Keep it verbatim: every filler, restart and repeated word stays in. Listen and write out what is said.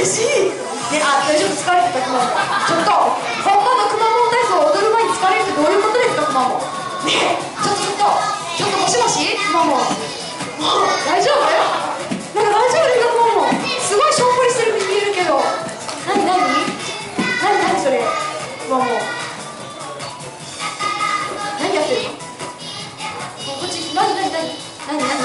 しいね。あ、ちょっと疲れてたくまモン。ちょっと本場のくまモン体操を踊る前に疲れるってどういうことですか、くまモン。ねえ、ちょっとちょっとちょっともしもし、くまモン。もう大丈夫？なんか大丈夫ですか、くまモン。すごいしょんぼりしてるように見えるけど。なになになになにそれ、くまモン。何やってるの？こっち、なになになになになに